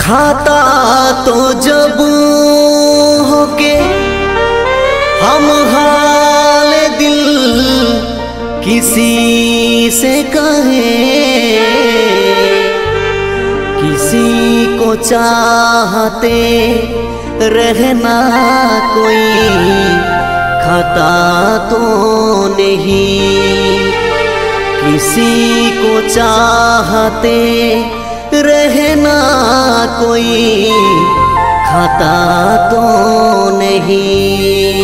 खाता तो जब होके हम हाल दिल किसी से कहे, किसी को चाहते रहना कोई खाता तो नहीं, किसी को चाहते रहना कोई खाता तो नहीं।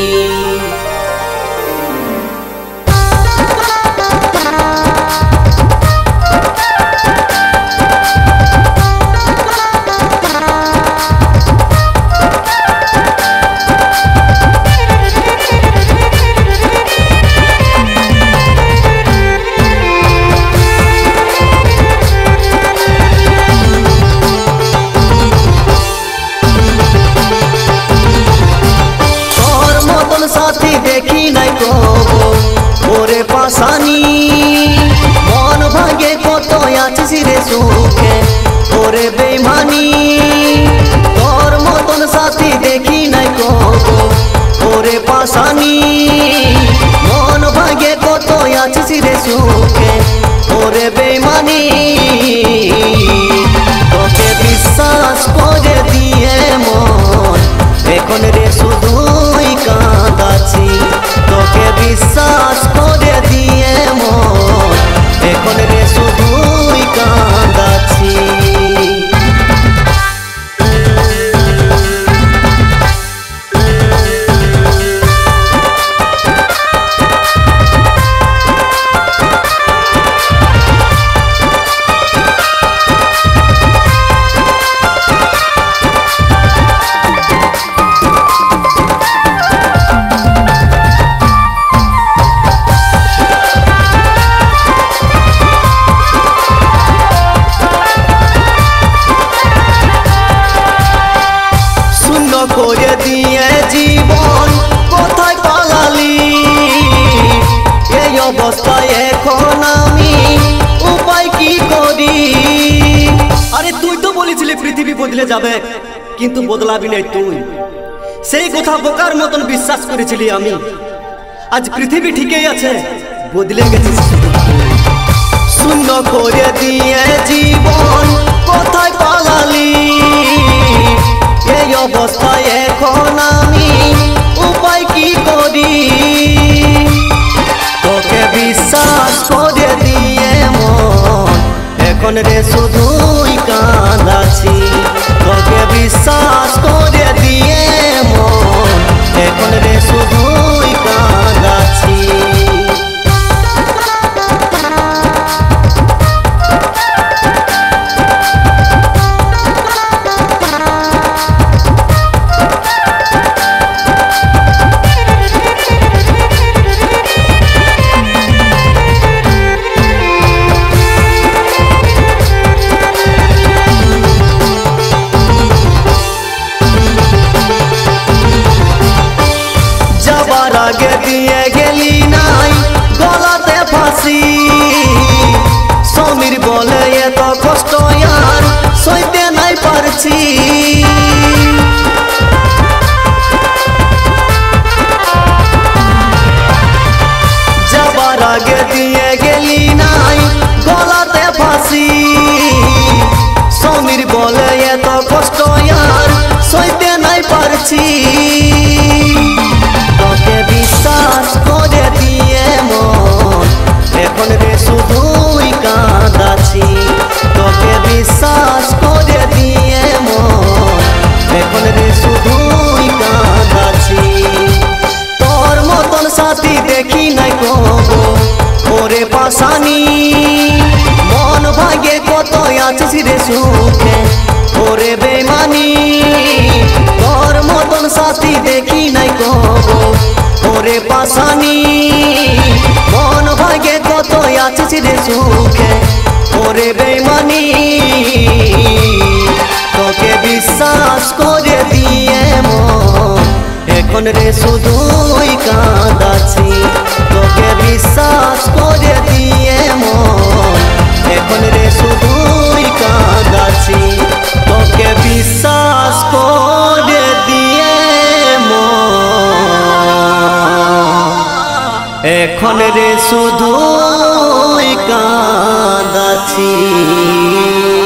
साथी देखी नहीं को ओरे पासानी मन भागे को तो याच सिरे सुखे ओरे बेईमानी, तोर मतन साथी देखी नहीं को ओरे पासानी मन भागे को तो याच सिरे सुखे ओरे बेईमानी। तोके विश्वास करे दिए मन এখন রে শুধুই কাঁদাছি, তোকে বিশ্বাস করে দিয়ে মন এখন রে শুধুই কাঁদাছি। করে দিয়ে জীবন কোথায় পালালি, এই অবস্থায় এখন আমি উপায় কি করি। আরে তুই তো বলেছিলি পৃথিবী বদলে যাবে, কিন্তু বদলাবি না তুই, সেই কথা বোকার মতন বিশ্বাস করেছিলি আমি। আজ পৃথিবী ঠিকই আছে, বদলে গেছিস। শূন্য করে দিয়ে জীবন কোথায় পালালি, এই অবস্থায় এখন আমি উপায় কি করি। তোকে বিশ্বাস করে দিয়ে মন এখন রে শুধুই কাঁদাছি, তোকে বিশ্বাস করে দিয়ে মন এখন রে শুধুই কাঁদাছি। আগে দিয়ে গেলি নাই গলাতে ফাঁসি, সমীর বলে এত কষ্ট আর সইতে নাই পারছি। যাবার আগে দিয়ে গেলি নাই গলাতে ফাঁসি, সমীর বলে এত কষ্ট আর সইতে নাই পারছি। তোকে বিশ্বাস করে দিয়ে মন এখন রে শুধুই কাঁদাছি, তোকে বিশ্বাস করে দিয়ে মন এখন রে শুধুই কাঁদাছি। তোর মতন সাথী দেখি নাই কবো ওরে পাশানি, মন ভাগে কত আছিস রে সুখে ওরে বেমানি। তোর মতন সাথী দেখি নাই কবো ওরে পাশানি, মন ভাগে কত আছিস রে সুখে ওরে বেমানি। তোকে বিশ্বাস করে দিয়ে মন এখন রে শুধুই কাঁদাছি, তোকে বিশ্বাস করে দিয়ে মন এখন রে শুধুই কাঁদাছি, তোকে এখন রে শুধু কাঁদাছি।